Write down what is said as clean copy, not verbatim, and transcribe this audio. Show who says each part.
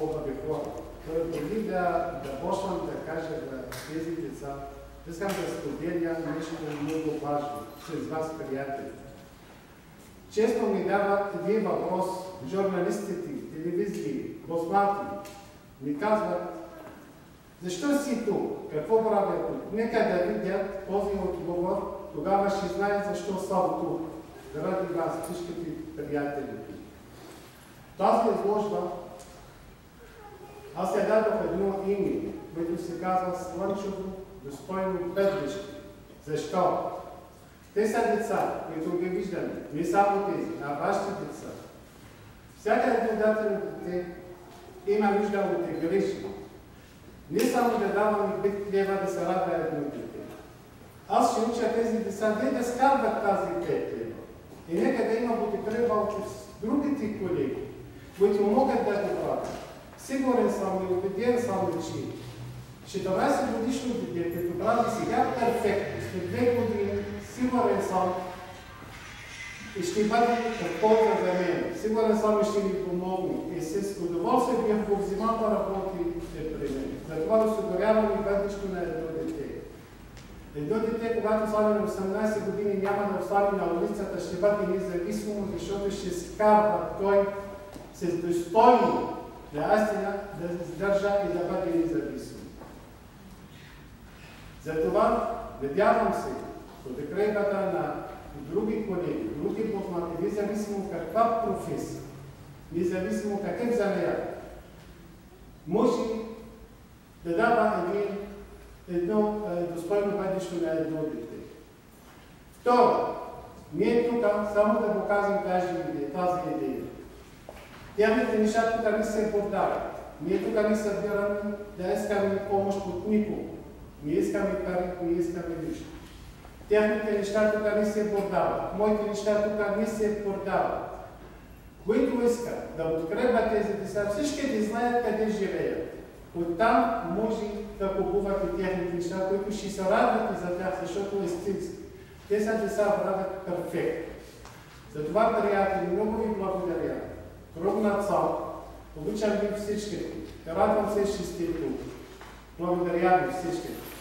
Speaker 1: хора. Преди да почнам да кажа на тези деца, искам да споделя нещо много важно с вас, приятели. Често ми дават един въпрос, журналистите, телевизии, познати, ми казват: защо си тук? Какво правя тук? Нека да видят този отговор, тогава ще знаят защо съм тук. Заради вас, всичките приятели. Тази изложба аз я дадох едно име, което се казва Слънчево достойно бъдеще. Защо? Те са деца, които ги виждаме. Не само тези, а вашите деца. Всяка едно дадено дете има нужда от грижи. Не само да даваме бит хлеба да се радва едно дете. Аз ще уча тези деца не да скарват тази бит хлеба. И нека да има подкрепа от другите колеги, които могат да го правят. Сигурен съм и убеден съм, че 12 годишно дете, като прави сега перфектно, след 2 години, сигурен съм и ще бъде в полза за мен. Сигурен съм и ще ми помогне. И с удоволствие бих го взимал да работи при мен. Затова осигурявам и бъдещето на едно дете. Едно дете, когато стане на 18 години, няма да остане на улицата, ще бъде независимо, защото ще скарва той с достойно наистина да се издържа и да бъде независим. Затова надявам се, подкрепата на други колеги, други познати, независимо каква професия, независимо какъв занаят, може да дава едно достойно бъдеще на едно дете. Второ, ние тук само да покажем тази идея. Тяхните неща тук не се продават. Ние тук не събираме да искаме помощ от никого. Ние искаме пари, ние искаме нищо. Тяхните неща тук не се продават. Моите неща тук не се продават. Които искат да подкрепят тези деца, всички да знаят къде живеят. Оттам може да купуват и тяхните неща, които ще се радват и за тях, защото е истински. Те са деца правят перфектно. Затова, приятели, много ви благодаря. Трудна цел. Обичам ви всички. Радвам се, че сте тук. Благодаря ви всички.